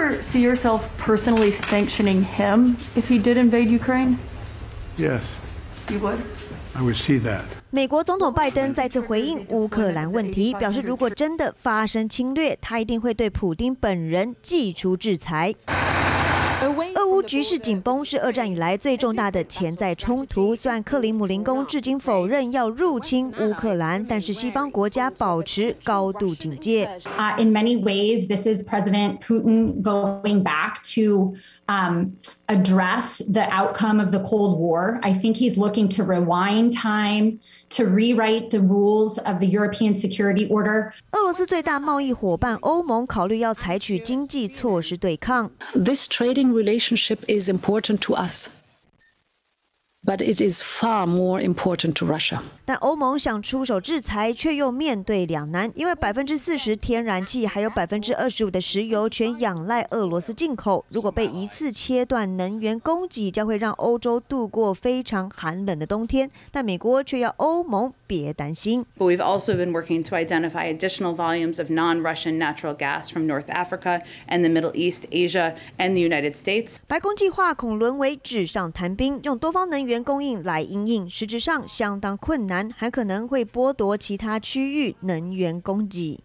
ever see yourself personally sanctioning him if he did invade Ukraine? Yes. You would? I would see that. 美国总统拜登再次回应乌克兰问题，表示如果真的发生侵略，他一定会对普丁本人祭出制裁。俄乌局势紧绷是二战以来最重大的潜在冲突。虽然克里姆林宫至今否认要入侵乌克兰，但是西方国家保持高度警戒。 In many ways, this is President Putin going back to address the outcome of the Cold War. I think he's looking to rewind time, to rewrite the rules of the European Security Order. 俄罗斯最大贸易伙伴欧盟考虑要采取经济措施对抗。 This trading relationship is important to us, but it is far more important to Russia. 但欧盟想出手制裁，却又面对两难，因为40%天然气还有25%的石油全仰赖俄罗斯进口。如果被一次切断能源供给，将会让欧洲度过非常寒冷的冬天。但美国却要欧盟别担心。 But we've also been working to identify additional volumes of non-Russian natural gas from North Africa and the Middle East, Asia, and the United States. 白宫计划恐沦为纸上谈兵，用多方能源供应来因应，实质上相当困难。还可能会剥夺其他区域能源供给。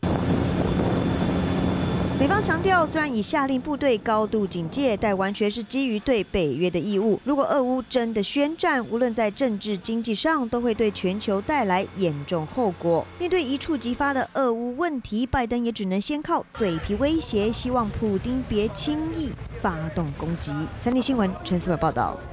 美方强调，虽然已下令部队高度警戒，但完全是基于对北约的义务。如果俄乌真的宣战，无论在政治、经济上，都会对全球带来严重后果。面对一触即发的俄乌问题，拜登也只能先靠嘴皮威胁，希望普丁别轻易发动攻击。三立新闻陈思伟报道。